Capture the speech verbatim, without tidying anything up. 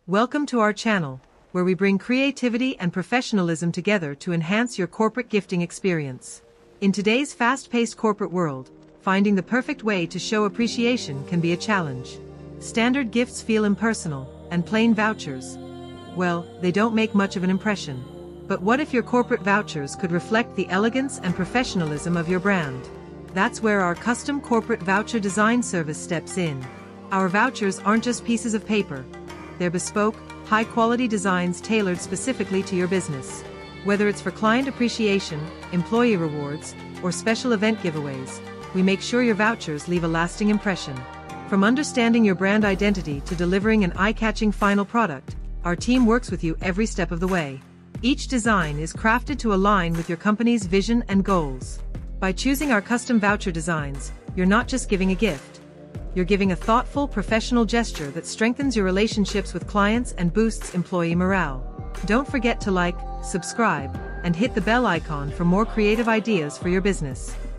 Welcome to our channel, where we bring creativity and professionalism together to enhance your corporate gifting experience. In today's fast-paced corporate world, finding the perfect way to show appreciation can be a challenge. Standard gifts feel impersonal, and plain vouchers, well, they don't make much of an impression. But what if your corporate vouchers could reflect the elegance and professionalism of your brand? That's where our custom corporate voucher design service steps in. Our vouchers aren't just pieces of paper. They're bespoke, high-quality designs tailored specifically to your business. Whether it's for client appreciation, employee rewards, or special event giveaways, we make sure your vouchers leave a lasting impression. From understanding your brand identity to delivering an eye-catching final product, our team works with you every step of the way. Each design is crafted to align with your company's vision and goals. By choosing our custom voucher designs, you're not just giving a gift. You're giving a thoughtful, professional gesture that strengthens your relationships with clients and boosts employee morale. Don't forget to like, subscribe, and hit the bell icon for more creative ideas for your business.